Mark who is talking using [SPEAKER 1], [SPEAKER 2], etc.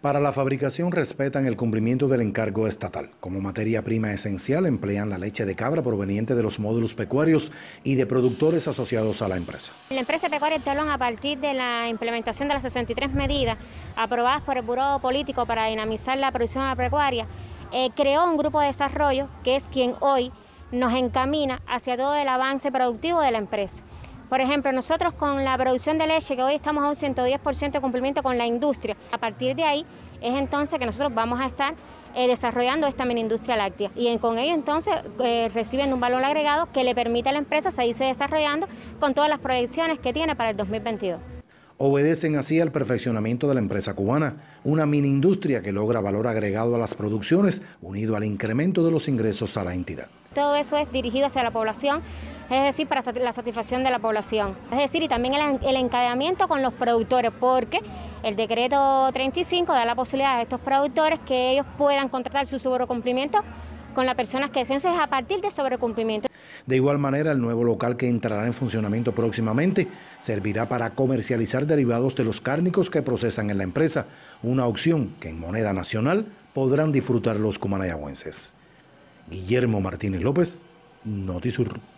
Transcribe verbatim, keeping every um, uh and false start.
[SPEAKER 1] Para la fabricación respetan el cumplimiento del encargo estatal. Como materia prima esencial emplean la leche de cabra proveniente de los módulos pecuarios y de productores asociados a la empresa.
[SPEAKER 2] La empresa pecuaria Telón, a partir de la implementación de las sesenta y tres medidas aprobadas por el Buró Político para dinamizar la producción agropecuaria, eh, creó un grupo de desarrollo que es quien hoy nos encamina hacia todo el avance productivo de la empresa. Por ejemplo, nosotros con la producción de leche, que hoy estamos a un ciento diez por ciento de cumplimiento con la industria, a partir de ahí es entonces que nosotros vamos a estar eh, desarrollando esta mini industria láctea y en, con ello entonces eh, reciben un valor agregado que le permite a la empresa seguirse desarrollando con todas las proyecciones que tiene para el dos mil veintidós.
[SPEAKER 1] Obedecen así al perfeccionamiento de la empresa cubana, una mini industria que logra valor agregado a las producciones, unido al incremento de los ingresos a la entidad.
[SPEAKER 2] Todo eso es dirigido hacia la población, es decir, para la satisfacción de la población. Es decir, y también el, el encadenamiento con los productores, porque el decreto treinta y cinco da la posibilidad a estos productores que ellos puedan contratar su sobrecumplimiento con las personas que deseen, a partir de sobrecumplimiento.
[SPEAKER 1] De igual manera, el nuevo local que entrará en funcionamiento próximamente servirá para comercializar derivados de los cárnicos que procesan en la empresa, una opción que en moneda nacional podrán disfrutar los cumanayagüenses. Guillermo Martínez López, Notisur.